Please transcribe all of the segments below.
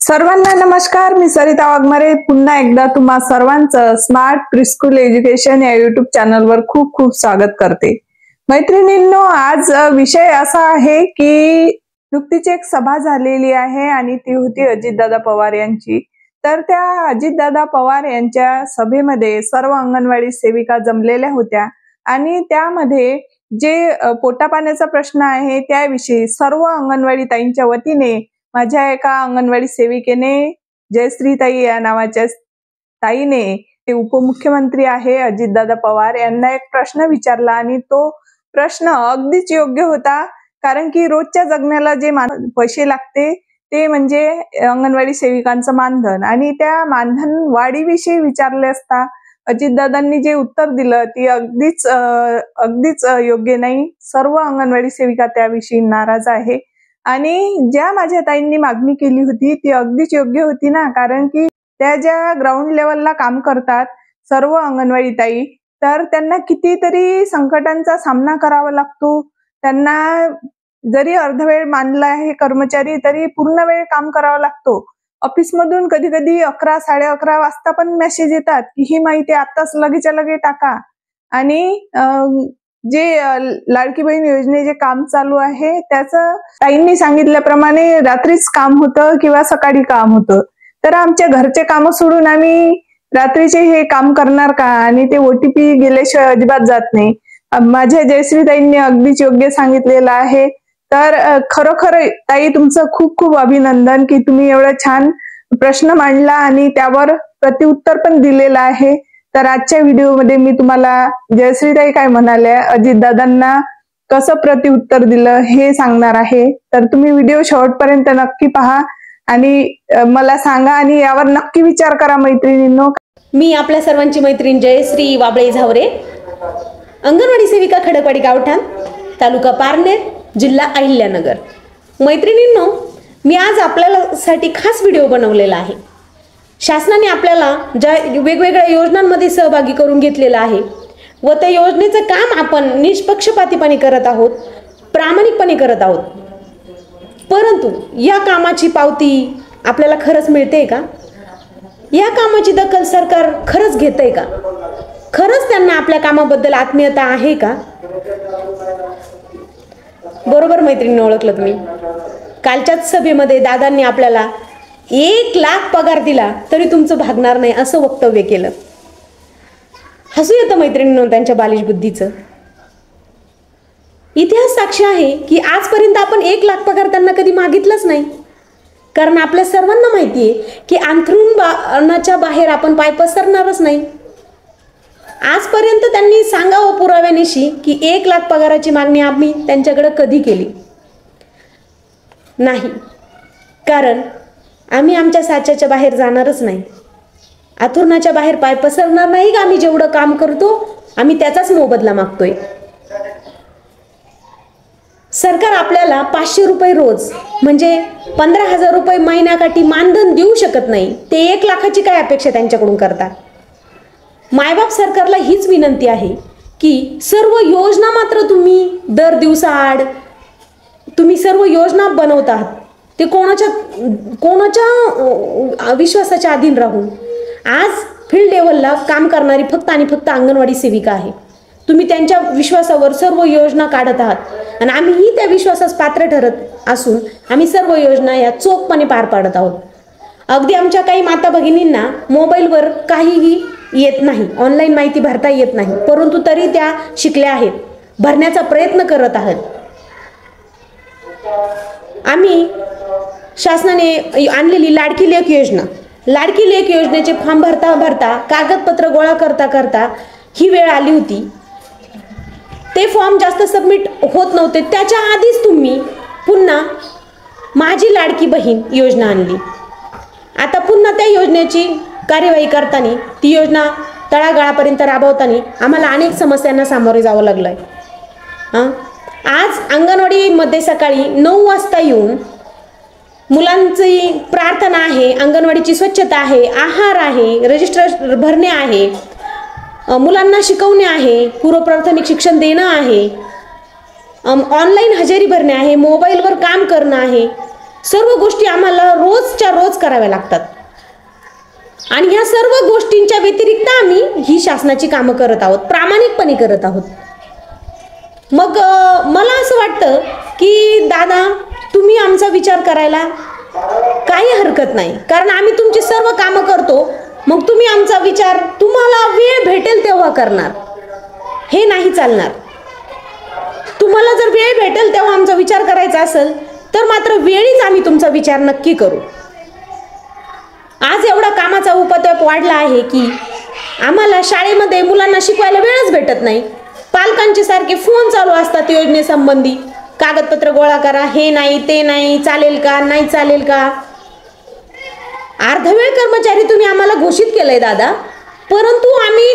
सर्वांना नमस्कार. मी सरिता वाघमारे पुन्हा एकदा तुम्हा सर्वांचं स्मार्ट प्रीस्कूल एज्युकेशन या युट्यूब चॅनलवर खूप खूप स्वागत करते. मैत्रिणींनो, आज विषय असा आहे की नुकतीच एक सभा झालेली आहे आणि ती होती अजितदादा पवार यांची. तर त्या अजितदादा पवार यांच्या सभेमध्ये सर्व अंगणवाडी सेविका जमलेल्या होत्या आणि त्यामध्ये जे पोटापाण्याचा प्रश्न आहे त्याविषयी सर्व अंगणवाडी ताईंच्या वतीने माझ्या एका अंगणवाडी सेविकेने, जयश्रीताई या नावाच्या ताईने, ते उपमुख्यमंत्री आहे अजितदादा पवार यांना एक प्रश्न विचारला आणि तो प्रश्न अगदीच योग्य होता. कारण की रोजच्या जगण्याला जे पैसे लागते ते म्हणजे अंगणवाडी सेविकांचं मानधन, आणि त्या मानधन वाढीविषयी विचारले असता अजितदादांनी जे उत्तर दिलं ती अगदीच योग्य नाही. सर्व अंगणवाडी सेविका त्याविषयी नाराज आहे आणि ज्या माझ्या ताईंनी मागणी केली होती ती अगदीच योग्य होती ना. कारण की त्या ज्या ग्राउंड लेवलला काम करतात सर्व अंगणवाडी ताई, तर त्यांना कितीतरी संकटांचा सामना करावा लागतो. त्यांना जरी अर्धवेळ मानला आहे कर्मचारी तरी पूर्ण वेळ काम करावं लागतो. ऑफिसमधून कधी कधी 11, 11:30 वाजता पण मेसेज येतात की ही माहिती आताच लगेच्या लगे टाका. आणि जे लाडकी बहीण योजनेचे काम चालू आहे त्याचं ताईंनी सांगितल्याप्रमाणे रात्रीच काम होतं किंवा सकाळी काम होतं. तर आमच्या घरचे काम सोडून आम्ही रात्रीचे हे काम करणार का? आणि ते OTP गेल्याशिवाय अजिबात जात नाही. माझ्या जयश्रीताईंनी अगदीच योग्य सांगितलेलं आहे. तर खरोखर ताई तुमचं खूप खूप अभिनंदन की तुम्ही एवढा छान प्रश्न मांडला आणि त्यावर प्रत्युत्तर पण दिलेलं आहे. तर आजच्या व्हिडिओमध्ये मी तुम्हाला जयश्रीताई काय म्हणाल्या, अजितदादांना कसं प्रत्युत्तर दिलं हे सांगणार आहे. तर तुम्ही व्हिडिओ शेवटपर्यंत नक्की पहा आणि मला सांगा आणि यावर नक्की विचार करा मैत्रिणींनो. मी आपल्या सर्वांची मैत्रीण जयश्री वाबळे झावरे, अंगणवाडी सेविका, खडकवाडी गावठाण, तालुका पारनेर, जिल्हा अहिल्यानगर. मैत्रिणींनो, मी आज आपल्यासाठी खास व्हिडिओ बनवलेला आहे. शासनाने आपल्याला ज्या वेगवेगळ्या योजनांमध्ये सहभागी करून घेतलेला आहे व त्या योजनेचं काम आपण निष्पक्षपातीपणे करत आहोत, प्रामाणिकपणे करत आहोत. परंतु या कामाची पावती आपल्याला खरंच मिळते का? या कामाची दखल सरकार खरंच घेतंय का? खरंच त्यांना आपल्या कामाबद्दल आत्मीयता आहे का? बरोबर मैत्रिणी, ओळखलं तुम्ही. कालच्याच सभेमध्ये दादांनी आपल्याला 1 लाख पगार दिला तरी तुमचं भागणार नाही असं वक्तव्य केलं. हसू येतं मैत्रिणींनो त्यांच्या बालिश बुद्धीचं. इतिहास साक्षी आहे की आजपर्यंत आपण 1 लाख पगार त्यांना कधी मागितलंच नाही. कारण आपल्या सर्वांना माहिती आहे की अंथरुणाच्या बाहेर आपण पाय पसरणारच नाही. आजपर्यंत त्यांनी सांगावं पुराव्यानिशी की 1 लाख पगाराची मागणी आम्ही त्यांच्याकडे कधी केली नाही. कारण आम्ही आमच्या साच्याच्या बाहेर जाणारच नाही, अंथरुणाच्या बाहेर पाय पसरणार नाही. का आम्ही जेवढं काम करतो आम्ही त्याचाच मोबदला मागतोय. सरकार आपल्याला 500 रुपये रोज म्हणजे 15,000 रुपये महिन्याकाठी मानधन देऊ शकत नाही. ते 1 लाखाची काय अपेक्षा त्यांच्याकडून करतात? मायबाप सरकारला हीच विनंती आहे की सर्व योजना मात्र तुम्ही दर दिवसाआड तुम्ही सर्व योजना बनवतात ते कोणाच्या विश्वासाच्या अधीन राहून. आज फील्ड लेवलला काम करणारी फक्त आणि फक्त अंगणवाडी सेविका आहे. तुम्ही त्यांच्या विश्वासावर सर्व योजना काढत आहात आणि आम्हीही त्या विश्वासास पात्र ठरत असून आम्ही सर्व योजना या चोखपणे पार पाडत आहोत. अगदी आमच्या काही माता भगिनींना मोबाईलवर काहीही येत नाही, ऑनलाईन माहिती भरता येत नाही, परंतु तरी त्या शिकल्या आहेत, भरण्याचा प्रयत्न करत आहात. आम्ही शासनाने आणलेली लाडकी लेक योजनेचे फॉर्म भरता कागदपत्र गोळा करता ही वेळ आली होती. ते फॉर्म जास्त सबमिट होत नव्हते. त्याच्या आधीच तुम्ही पुन्हा माझी लाडकी बहीण योजना आणली. आता पुन्हा त्या योजनेची कार्यवाही करताना, ती योजना तळागाळापर्यंत राबवताना आम्हाला अनेक समस्यांना सामोरे जावं लागलंय. आज अंगणवाडीमध्ये सकाळी 9 वाजता येऊन मुलांची प्रार्थना आहे, अंगणवाडीची स्वच्छता आहे, आहार आहे, रजिस्टर भरणे आहे, मुलांना शिकवणे आहे, पूर्वप्राथमिक शिक्षण देणं आहे, ऑनलाईन हजेरी भरणे आहे, मोबाईलवर काम करणं आहे. सर्व गोष्टी आम्हाला रोजच्या रोज कराव्या लागतात. आणि ह्या सर्व गोष्टींच्या व्यतिरिक्त आम्ही ही शासनाची कामं करत आहोत, प्रामाणिकपणे करत आहोत. मग मला असं वाटतं की दादा, तुम्ही आमचा विचार करायला काही हरकत नाही, कारण आम्ही तुमची सर्व कामं करतो. मग तुम्ही आमचा विचार तुम्हाला वेळ भेटेल तेव्हा करणार, हे नाही चालणार. तुम्हाला जर वेळ भेटेल तेव्हा आमचा विचार करायचा असेल तर मात्र वेळीच आम्ही तुमचा विचार नक्की करू. आज एवढा कामाचा उपद्व्याप वाढला आहे की आम्हाला शाळेमध्ये मुलांना शिकवायला वेळच भेटत नाही. पालकांचे सारखे फोन चालू असतात योजनेसंबंधी, कागदपत्र गोळा करा, हे नाही ते नाही, चालेल का नाही चालेल का. अर्धवेळ कर्मचारी तुम्ही आम्हाला घोषित केलंय दादा, परंतु आम्ही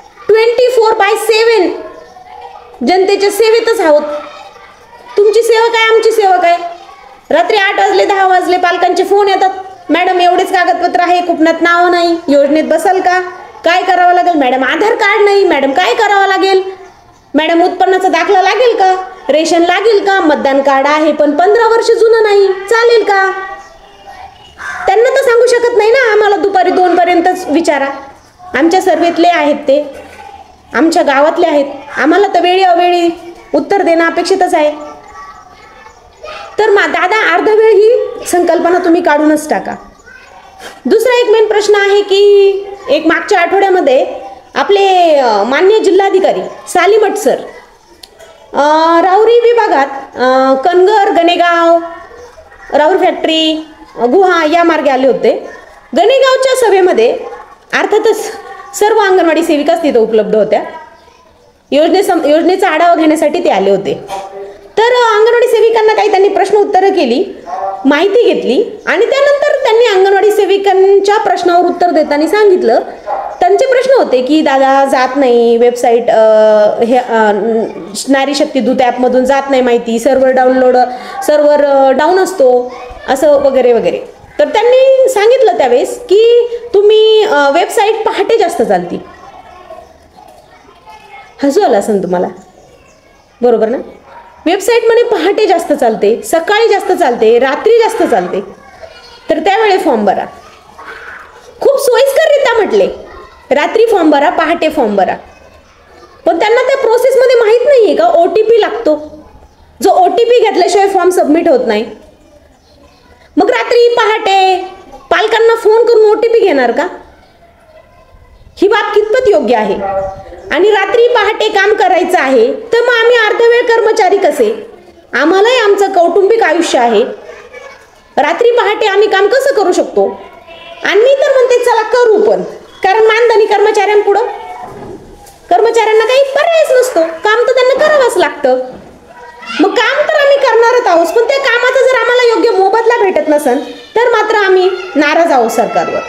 24/7 जनतेच्या सेवेतच आहोत. तुमची सेवा काय, आमची सेवा काय. रात्री 8 वाजले 10 वाजले पालकांचे फोन येतात, मॅडम एवढेच कागदपत्र आहे, कुपनात नाव नाही, योजनेत बसाल का, काय करावं लागेल मॅडम, आधार कार्ड नाही मॅडम, काय करावं लागेल मॅडम, उत्पन्नाचा दाखला लागेल का, रेशन लागेल का, मतदान कार्ड आहे पण 15 वर्ष जुनं नाही, चालेल का. त्यांना तर सांगू शकत नाही ना, आम्हाला दुपारी 2 पर्यंतच विचारा. आमच्या सर्वेतले आहेत ते, आमच्या गावातले आहेत, आम्हाला तर वेळी अवेळी उत्तर देणं अपेक्षितच आहे. तर दादा, अर्धा वेळ ही संकल्पना तुम्ही काढूनच टाका. दुसरा एक मेन प्रश्न आहे की एक मागच्या आठवड्यामध्ये आपले माननीय जिल्हाधिकारी सालीमठ सर राहुरी विभागात कनगर, गणेगाव, राऊर फॅक्टरी, गुहा या मार्गे आले होते. गणेगावच्या सभेमध्ये अर्थातच सर्व अंगणवाडी सेविकाच तिथे उपलब्ध होत्या. योजनेचा आढावा घेण्यासाठी ते आले होते. तर अंगणवाडी सेविकांना काही त्यांनी प्रश्न उत्तरं केली, माहिती घेतली आणि त्यानंतर त्यांनी अंगणवाडी सेविकांच्या प्रश्नावर उत्तर देताना सांगितलं, त्यांचे प्रश्न होते की दादा जात नाही वेबसाईट, हे नारी शक्ती दूत ॲपमधून जात नाही माहिती, सर्व्हर डाऊन असतो असं वगैरे वगैरे. तर त्यांनी सांगितलं त्यावेळेस की तुम्ही वेबसाईट पहाटे जास्त चालती. हसू आलं असेल तुम्हाला, बरोबर ना. वेबसाईट म्हणे पहाटे जास्त चालते, सकाळी जास्त चालते, रात्री जास्त चालते. तर त्यावेळी फॉर्म भरा. खूप सोयीस्कररित्या म्हटले, रात्री फॉर्म भरा, पहाटे फॉर्म भरा. पण त्यांना त्या प्रोसेसमध्ये माहीत नाही आहे का OTP लागतो, जो OTP घेतल्याशिवाय फॉर्म सबमिट होत नाही. मग रात्री पहाटे पालकांना फोन करून OTP घेणार का, ही बाब कितपत योग्य आहे. आणि रात्री पहाटे काम करायचं आहे तर मग आम्ही अर्धवेळ कर्मचारी कसे, आम्हालाही आमचं कौटुंबिक आयुष्य आहे. रात्री पहाटे आम्ही काम कसं करू शकतो. आणि मी तर म्हणते चला करू, पण कारण मानधनी कर्मचाऱ्यांपुढं कर्मचाऱ्यांना काही पर्यायच नसतो, काम तर त्यांना करावंच लागतं. मग काम तर आम्ही करणारच आहोत, पण त्या कामाचा जर आम्हाला योग्य मोबदला भेटत नसेल तर मात्र आम्ही नाराज आहोत सरकारवर.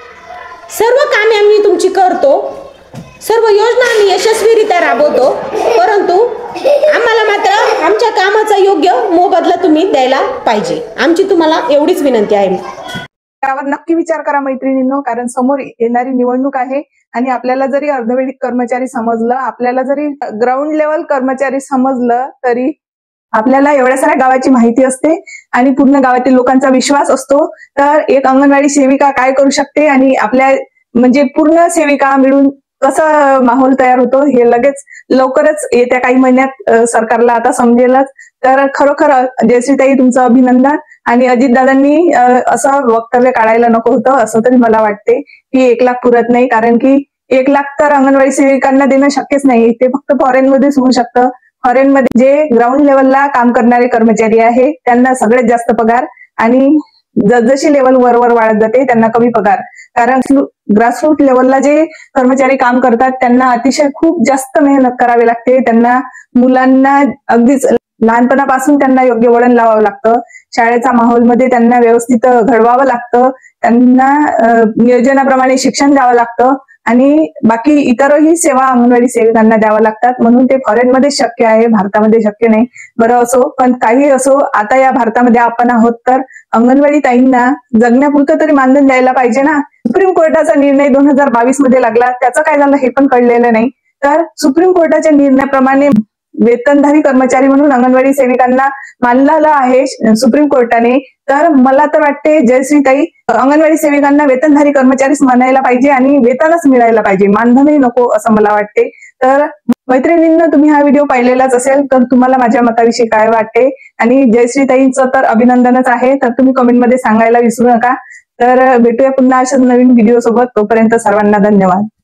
सर्व कामे आम्ही तुमची करतो, सर्व योजना आम्ही यशस्वीरित्या राबवतो, परंतु आम्हाला मात्र आमच्या कामाचा योग्य मोबदला तुम्ही द्यायला पाहिजे. आमची तुम्हाला एवढीच विनंती आहे. त्यावर नक्की विचार करा मैत्रिणींनो, कारण समोर येणारी निवडणूक आहे आणि आपल्याला जरी अर्धवेळी कर्मचारी समजलं, आपल्याला जरी ग्राउंड लेवल कर्मचारी समजलं, तरी आपल्याला एवढ्या साऱ्या गावाची माहिती असते आणि पूर्ण गावातील लोकांचा विश्वास असतो. तर एक अंगणवाडी सेविका काय करू शकते आणि आपल्या म्हणजे पूर्ण सेविका मिळून कसं माहोल तयार होतो हे लगेच लवकरच येत्या काही महिन्यात सरकारला आता समजेलच. तर खरोखर जयश्रीताई तुमचं अभिनंदन. आणि अजितदादांनी असं वक्तव्य काढायला नको होतं असं तरी मला वाटते की 1 लाख पुरत नाही, कारण की 1 लाख तर अंगणवाडी सेविकांना देणं शक्यच नाही. ते फक्त फॉरेनमध्येच होऊ शकतं. फॉरेनमध्ये जे ग्राउंड लेवलला काम करणारे कर्मचारी आहे त्यांना सगळ्यात जास्त पगार आणि जसजशी लेवल वर वाढत जाते त्यांना कमी पगार. कारण ग्रासरूट लेवलला जे कर्मचारी काम करतात त्यांना अतिशय खूप जास्त मेहनत करावी लागते. त्यांना मुलांना अगदीच लहानपणापासून त्यांना योग्य वळण लावावं लागतं. शाळेच्या माहोलमध्ये त्यांना व्यवस्थित घडवावं लागतं. त्यांना नियोजनाप्रमाणे शिक्षण द्यावं लागतं आणि बाकी इतरही सेवा अंगणवाडी सेविकांना द्याव्या लागतात. म्हणून ते फॉरेनमध्ये शक्य आहे, भारतामध्ये शक्य नाही. बरं असो, पण काही असो, आता या भारतामध्ये आपण आहोत तर अंगणवाडी ताईंना जगण्यापुरतं तरी मानधन द्यायला पाहिजे ना. सुप्रीम कोर्टाचा निर्णय 2022 मध्ये लागला, त्याचं काय झालं हे पण कळलेलं नाही. तर सुप्रीम कोर्टाच्या निर्णयाप्रमाणे वेतनधारी कर्मचारी म्हणून अंगणवाडी सेविकांना मानलेलं आहे सुप्रीम कोर्टाने, तर मला तर वाटते जयश्रीताई अंगणवाडी सेविकांना वेतनधारी कर्मचारीच म्हणायला पाहिजे आणि वेतनच मिळायला पाहिजे, मानधनही नको असं मला वाटते. तर मैत्रिणींना तुम्ही हा व्हिडिओ पाहिलेलाच असेल तर तुम्हाला माझ्या मताविषयी काय वाटते, आणि जयश्रीताईंचं तर अभिनंदनच आहे, तर तुम्ही कमेंटमध्ये सांगायला विसरू नका. तर भेटूया पुन्हा अशाच नवीन व्हिडिओ सोबत. तोपर्यंत सर्वांना धन्यवाद.